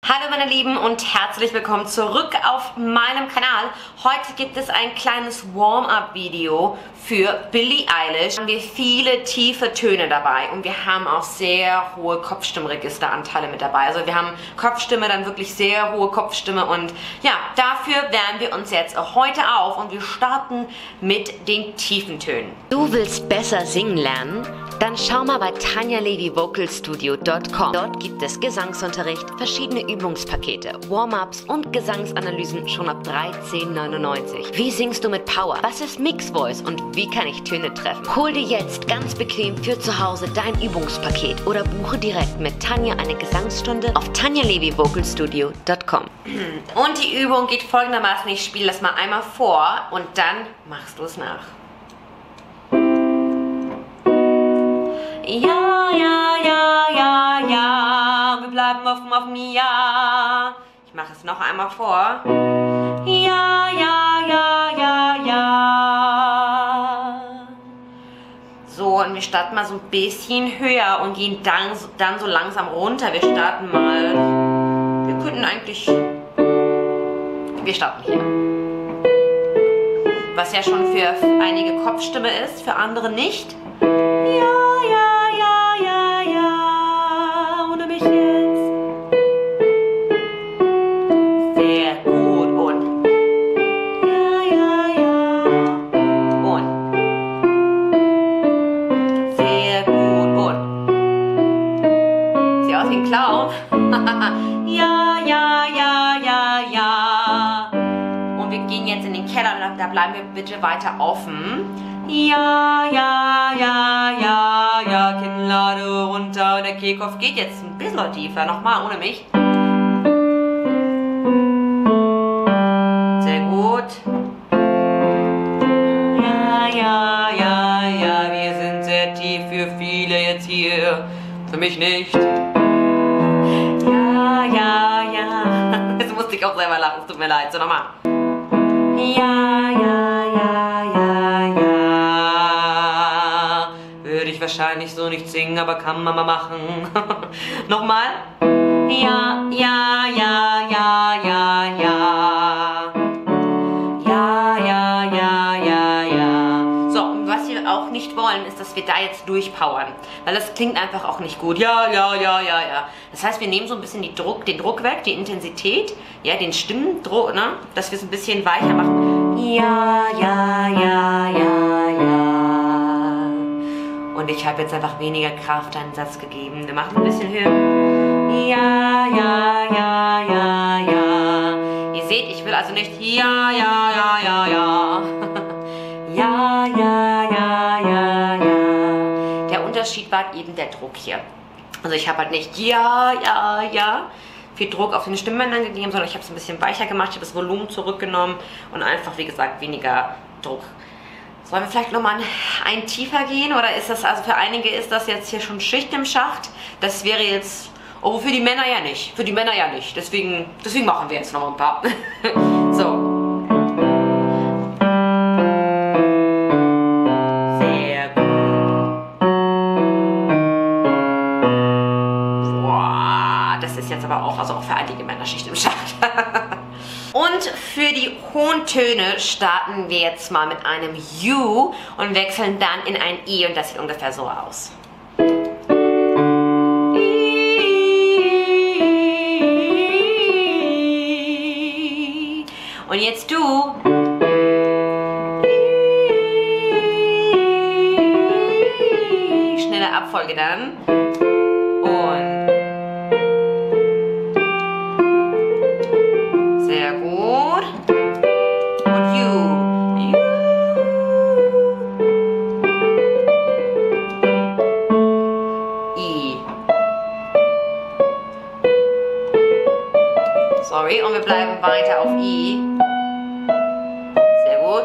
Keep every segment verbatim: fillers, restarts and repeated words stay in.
Hallo meine Lieben und herzlich willkommen zurück auf meinem Kanal. Heute gibt es ein kleines Warm-up-Video für Billie Eilish. Da haben wir viele tiefe Töne dabei und wir haben auch sehr hohe Kopfstimmregisteranteile mit dabei. Also wir haben Kopfstimme, dann wirklich sehr hohe Kopfstimme und ja, dafür wärmen wir uns jetzt auch heute auf und wir starten mit den tiefen Tönen. Du willst besser singen lernen? Dann schau mal bei tanja levi vocal studio punkt com. Dort gibt es Gesangsunterricht, verschiedene Übungspakete, Warm-ups und Gesangsanalysen schon ab dreizehn neunundneunzig. Wie singst du mit Power? Was ist Mix Voice und wie kann ich Töne treffen? Hol dir jetzt ganz bequem für zu Hause dein Übungspaket oder buche direkt mit Tanja eine Gesangsstunde auf tanja levi vocal studio punkt com. Und die Übung geht folgendermaßen, ich spiele das mal einmal vor und dann machst du es nach. Ja, ja, ja, ja, ja, wir bleiben offen auf dem Ja. Ich mache es noch einmal vor. Ja, ja, ja, ja, ja. So, und wir starten mal so ein bisschen höher und gehen dann, dann so langsam runter. Wir starten mal, wir könnten eigentlich, wir starten hier. Was ja schon für einige Kopfstimme ist, für andere nicht. Ja, ja. Clown. Ja, ja, ja, ja, ja. Und wir gehen jetzt in den Keller und da bleiben wir bitte weiter offen. Ja, ja, ja, ja, ja, Kinnlade runter und der Kehlkopf geht jetzt ein bisschen tiefer. Nochmal, ohne mich. Sehr gut. Ja, ja, ja, ja, wir sind sehr tief für viele jetzt hier. Für mich nicht. Ja, ja, ja. Jetzt musste ich auch selber lachen, es tut mir leid. So, nochmal. Ja, ja, ja, ja, ja. Würde ich wahrscheinlich so nicht singen, aber kann man mal machen. Nochmal. Ja, ja, ja, ja, ja, ja. Ja, ja, ja, ja, ja. So, und was wir auch nicht wollen, ist, dass wir da jetzt durchpowern. Weil das klingt einfach auch nicht gut. Ja, ja, ja, ja, ja. Das heißt, wir nehmen so ein bisschen die Druck, den Druck weg, die Intensität, ja, den Stimmendruck, ne? Dass wir es ein bisschen weicher machen. Ja, ja, ja, ja, ja. Und ich habe jetzt einfach weniger Kraft einen Satz gegeben. Wir machen ein bisschen höher. Ja, ja, ja, ja, ja. Ihr seht, ich will also nicht ja, ja, ja, ja, ja. Ja, ja, ja, ja, ja. Der Unterschied war eben der Druck hier. Also ich habe halt nicht ja, ja, ja viel Druck auf den Stimmbändern gegeben, sondern ich habe es ein bisschen weicher gemacht, ich habe das Volumen zurückgenommen und einfach, wie gesagt, weniger Druck. Sollen wir vielleicht nochmal ein tiefer gehen oder ist das, also für einige ist das jetzt hier schon Schicht im Schacht. Das wäre jetzt, oh, für die Männer ja nicht, für die Männer ja nicht, deswegen, deswegen machen wir jetzt noch ein paar. So. Aber auch, also auch für einige Männer Schicht im Schacht. Und für die hohen Töne starten wir jetzt mal mit einem U und wechseln dann in ein I und das sieht ungefähr so aus. Und jetzt du. Schnelle Abfolge dann. Und sehr gut. Und you. You. I. Sorry, und wir bleiben weiter auf I. Sehr gut.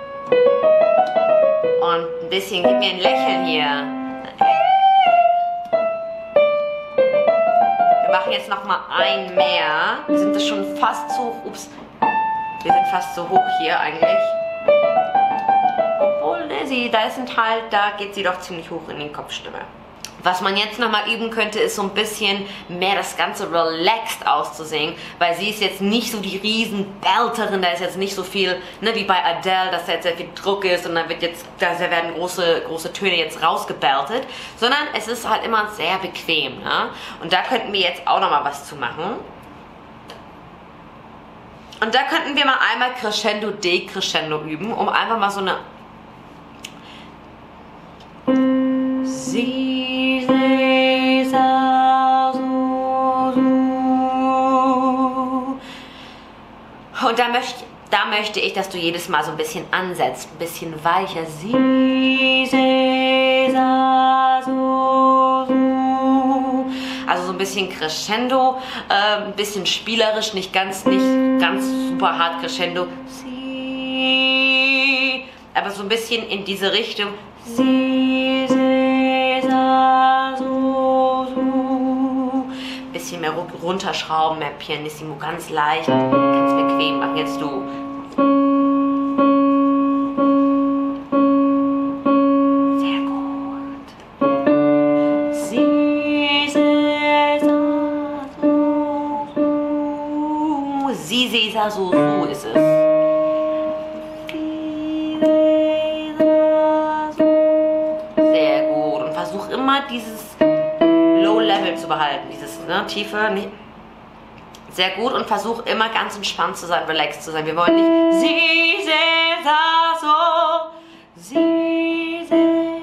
Und ein bisschen, gib mir ein Lächeln hier. Wir machen jetzt noch mal ein mehr. Wir sind das schon fast zu hoch. Ups. Wir sind fast so hoch hier eigentlich. Obwohl, ne, sie, da ist ein Teil, da geht sie doch ziemlich hoch in die Kopfstimme. Was man jetzt nochmal üben könnte, ist so ein bisschen mehr das Ganze relaxed auszusingen, weil sie ist jetzt nicht so die Riesen-Belterin, da ist jetzt nicht so viel, ne, wie bei Adele, dass da jetzt sehr viel Druck ist und dann wird jetzt, da werden große, große Töne jetzt rausgebeltet, sondern es ist halt immer sehr bequem, ne? Und da könnten wir jetzt auch nochmal was zu machen. Und da könnten wir mal einmal Crescendo, Decrescendo üben, um einfach mal so eine... Sie, sie, sa, so, so. Und da möchte, da möchte ich, dass du jedes Mal so ein bisschen ansetzt, ein bisschen weicher. Sie, sie, sa, so, so. Also so ein bisschen Crescendo, äh, ein bisschen spielerisch, nicht ganz, nicht ganz super hart Crescendo. Sie, aber so ein bisschen in diese Richtung. Sie, sie, sa, so, so. Bisschen mehr runterschrauben, mehr Pianissimo, ganz leicht, ganz bequem machen. Jetzt du. Sehr gut. Sie, sie, sa, so, so. Sie, sie, sa, so, so ist es. Dieses Low Level zu behalten, dieses ne, tiefe, nicht. Sehr gut, und versuch immer ganz entspannt zu sein, relaxed zu sein. Wir wollen nicht sie, sie, sa, so, sie, sie.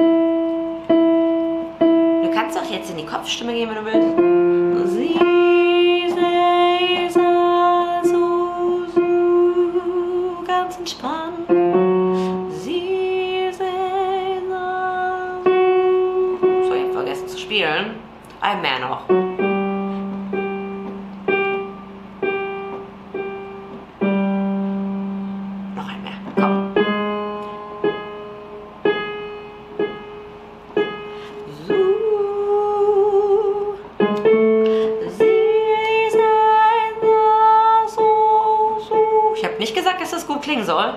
Du kannst auch jetzt in die Kopfstimme gehen, wenn du willst. Sie, sie, sa, so, so, ganz entspannt. Spielen. Ein mehr noch. Noch ein mehr. Komm. So. Sie sein so, so. Ich habe nicht gesagt, dass das gut klingen soll.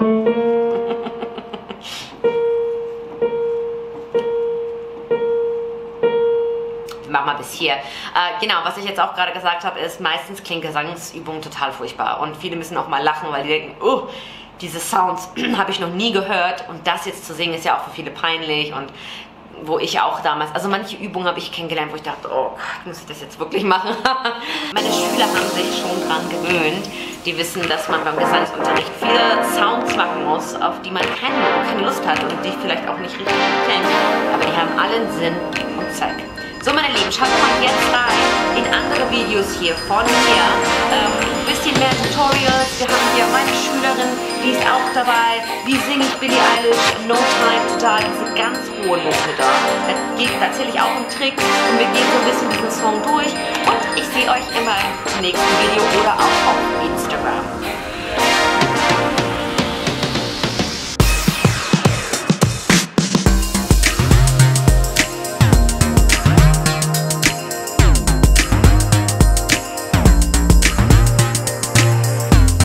Mach mal bis hier. Äh, genau, was ich jetzt auch gerade gesagt habe, ist, meistens klingt Gesangsübungen total furchtbar. Und viele müssen auch mal lachen, weil die denken, oh, diese Sounds habe ich noch nie gehört. Und das jetzt zu singen ist ja auch für viele peinlich. Und wo ich auch damals, also manche Übungen habe ich kennengelernt, wo ich dachte, oh Gott, muss ich das jetzt wirklich machen? Meine Schüler haben sich schon dran gewöhnt. Die wissen, dass man beim Gesangsunterricht viele Sounds machen muss, auf die man keine, keine Lust hat und die vielleicht auch nicht richtig kennt. Aber die haben allen Sinn und Zweck. So, meine Lieben, schaut mal jetzt rein in andere Videos hier von mir. Ähm, ein bisschen mehr Tutorials. Wir haben hier meine Schülerin, die ist auch dabei. Wie singe ich Billie Eilish, No Time to Die, diese ganz hohen Noten da. Da erzähle ich auch einen Trick und wir gehen so ein bisschen diesen Song durch. Und ich sehe euch immer im nächsten Video oder auch auf Instagram.